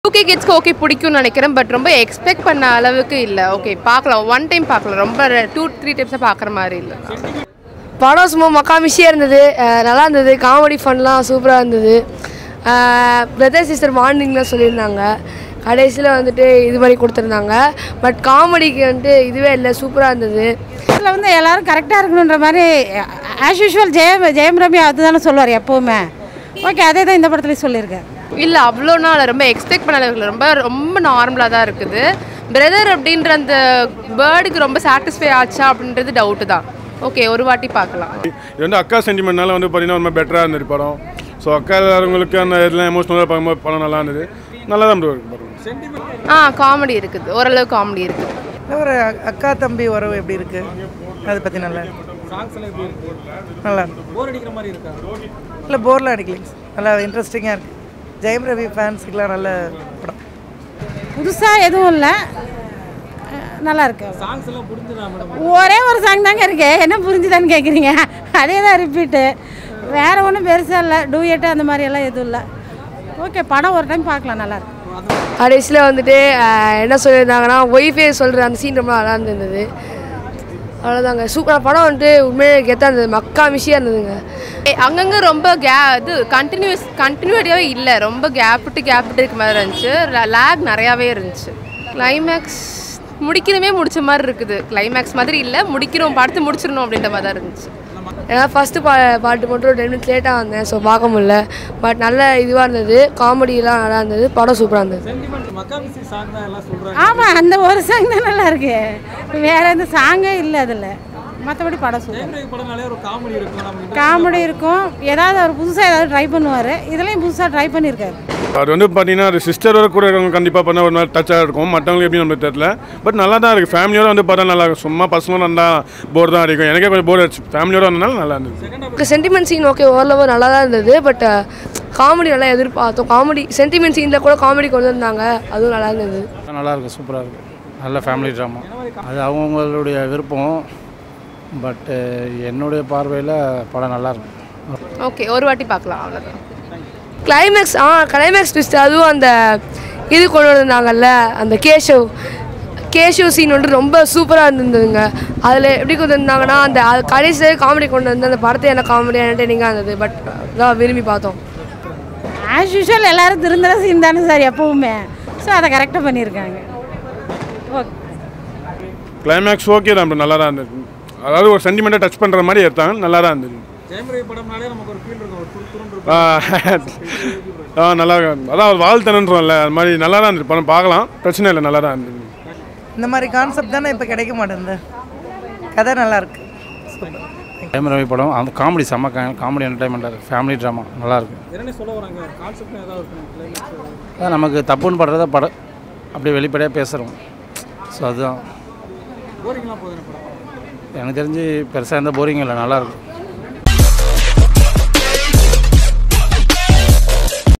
2K கிட்ஸ்க்கு okay பிடிக்கும்னு நினைக்கிறேன். But ரொம்ப எக்ஸ்பெக்ட் பண்ண அளவுக்கு இல்லை. ஓகே பார்க்கலாம், ஒன் டைம் பார்க்கலாம், ரொம்ப 2-3 டைம்ஸாக பார்க்குற மாதிரி இல்லை. படம் சும்மா மக்காமிஷியாக இருந்தது, நல்லா இருந்தது. காமெடி ஃபன்லாம் சூப்பராக இருந்தது. பிரதர் சிஸ்டர் மார்னிங்லாம் சொல்லியிருந்தாங்க, கடைசியில் வந்துட்டு இது மாதிரி கொடுத்துருந்தாங்க. பட் காமெடிக்கு வந்துட்டு இதுவே இல்லை, சூப்பராக இருந்தது. இதில் வந்து எல்லோரும் கரெக்டாக இருக்கணுன்ற மாதிரி ஆஸ் யூஷுவல் ஜெயம் ரவி அதுதானே சொல்லுவார் எப்போவுமே. ஓகே, அதே தான் இந்த படத்துலேயும் சொல்லியிருக்கேன். இல்லை அவ்வளோ நாள் ரொம்ப எக்ஸ்பெக்ட் பண்ண அளவுக்கு ரொம்ப ரொம்ப நார்மலாக தான் இருக்குது. பிரதர் அப்படின்ற அந்த வேர்டுக்கு ரொம்ப சாட்டிஸ்ஃபை ஆச்சா அப்படின்றது டவுட்டு தான். ஓகே, ஒரு வாட்டி பார்க்கலாம். இது வந்து அக்கா சென்டிமெண்ட்னால வந்து பார்த்தீங்கன்னா ரொம்ப பெட்டராக இருந்தது படம். ஸோ அக்கா எல்லாருங்களுக்கு அந்த இதெல்லாம் எமோஷனலாக பார்க்கும்போது படம் நல்லா இருந்தது. நல்லா தான் படம். காமெடி இருக்குது, ஓரளவு காமெடி இருக்குது. ஒரு அக்கா தம்பி உறவு எப்படி இருக்குது அதை பற்றி நல்லா நல்லா போர் அடிக்கிற மாதிரி இருக்கா? இல்லை, போர்லாம் அடிக்கலைங்க, நல்லா இன்ட்ரெஸ்டிங்காக இருக்குது. ஜெயம் ரவி ஃபேன்ஸுக்கெலாம் நல்ல படம். புதுசாக எதுவும் இல்லை, நல்லா இருக்கு. ஒரே ஒரு சாங் தாங்க இருக்கு, என்ன புரிஞ்சுதான்னு கேட்குறீங்க? அதே தான் ரிப்பீட்டு, வேறு ஒன்றும் பெருசாக இல்லை. டூயட்டு அந்த மாதிரி எல்லாம் எதுவும் இல்லை. ஓகே, படம் ஒரு டைம் பார்க்கலாம், நல்லாயிருக்கு. கடைசியில் வந்துட்டு என்ன சொல்லியிருந்தாங்கன்னா, ஒய்ஃபே சொல்கிற அந்த சீன் ரொம்ப நல்லா இருந்தது. அவ்வளோதாங்க, சூப்பராக படம் வந்துட்டு உண்மையே கெத்தாக இருந்தது, மக்காமிஷியாக இருந்ததுங்க. அங்கங்கே ரொம்ப இது கண்டினியூட்டியாகவே இல்லை, ரொம்ப கேப்பிட்டு இருக்க மாதிரி இருந்துச்சு. லேக் நிறையாவே இருந்துச்சு. கிளைமேக்ஸ் முடிச்ச மாதிரி இருக்குது. கிளைமேக்ஸ் மாதிரி இல்லை, படத்தை முடிச்சிடணும் அப்படின்ற மாதிரி தான் இருந்துச்சு. ஏன்னா ஃபஸ்ட்டு பாட்டு மட்டும் 10 மினிட்ஸ் லேட்டாக வந்தேன், ஸோ பார்க்க முடியல. பட் நல்ல இதுவாக இருந்தது, காமெடியெலாம் நல்லா இருந்தது, படம் சூப்பராக இருந்தது. ஆமாம், அந்த ஒரு சாங் தான் நல்லா இருக்கு, வேறு எந்த சாங்கே இல்லை அதில். மற்றபடி படம் சூப்பர். காமெடி இருக்கும், ஏதாவது அவர் புதுசாக ஏதாவது ட்ரை பண்ணுவார். இதுலேயும் புதுசாக ட்ரை பண்ணியிருக்காரு. அது வந்து பார்த்தீங்கன்னா அது சிஸ்டரோட கூட இருக்கவங்க கண்டிப்பாக பண்ண ஒரு நாள் டச்சாக இருக்கும். மற்றவங்களுக்கு எப்படி நம்மளுக்கு தெரியல. பட் நல்லா தான் இருக்குது. ஃபேமிலியோட வந்து பார்த்தா நல்லா இருக்கும். சும்மா பசங்களும் நல்லா போர் தான் அடிக்கும். எனக்கே கொஞ்சம் போர் அடிச்சு. ஃபேமிலியோட வந்தனால நல்லா இருந்தது. சென்டிமெண்ட் சீன் ஓகே, ஓரளவு நல்லா தான் இருந்தது. பட் காமெடி நல்லா எதிர்பார்த்தோம். காமெடி சென்டிமெண்ட் சீனில் கூட காமெடி கொண்டு வந்தாங்க, அதுவும் நல்லா இருந்தது. நல்லா இருக்குது, சூப்பராக இருக்குது. நல்ல ஃபேமிலி ட்ராமா. அது அவங்களுடைய விருப்பம். பட்டு என்னுடைய பார்வையில் படம் நல்லாயிருக்கும். ஓகே, ஒரு வாட்டி பார்க்கலாம், அவ்வளோதான். கிளைமேக்ஸ் ட்விஸ்ட், அதுவும் அந்த இது கொண்டு வந்திருந்தாங்கல்ல, அந்த கேஷவ் சீன் வந்துட்டு ரொம்ப சூப்பராக இருந்ததுங்க. அதில் எப்படி கொண்டு வந்தாங்கன்னா, அந்த கடைசியாக காமெடி கொண்டு வந்து அந்த படத்தை என்ன காமெடியாக என்டர்டெய்னிங்காக இருந்தது. பட் தான் விரும்பி பார்த்தோம். ஆஸ் யூஷுவல் எல்லோரும் திருந்துற சீன் தானே சார் எப்போவுமே, ஸோ அதை கரெக்டாக பண்ணியிருக்காங்க. ஓகே, கிளைமேக்ஸ் ஓகே தான், நல்லா தான் இருந்தது. அதாவது ஒரு சென்டிமெண்ட்டாக டச் பண்ணுற மாதிரி எடுத்தாங்க, நல்லா தான் இருந்தது. நல்லா அதான் வாழ்த்தணுன்றோம்ல, அது மாதிரி நல்லா தான் இருந்தது படம். பார்க்கலாம், பிரச்சனை இல்லை, நல்லா தான் இருந்தது. இந்த மாதிரி கான்செப்ட் தானே இப்போ கிடைக்க மாட்டேங்குது. கதை நல்லாயிருக்கு. ஜெயம் ரவி படம் அந்த காமெடி செம்ம காமெடி என்டர்டைன்மெண்ட்டாக இருக்குது. ஃபேமிலி ட்ராமா நல்லாயிருக்கு. அதான் நமக்கு தப்புன்னு படுறத படம் அப்படியே வெளிப்படையாக பேசுகிறோம். ஸோ அதுதான் எனக்கு தெரிஞ்சு பெருசாக எந்த போரிங் இல்லை, நல்லாயிருக்கும்.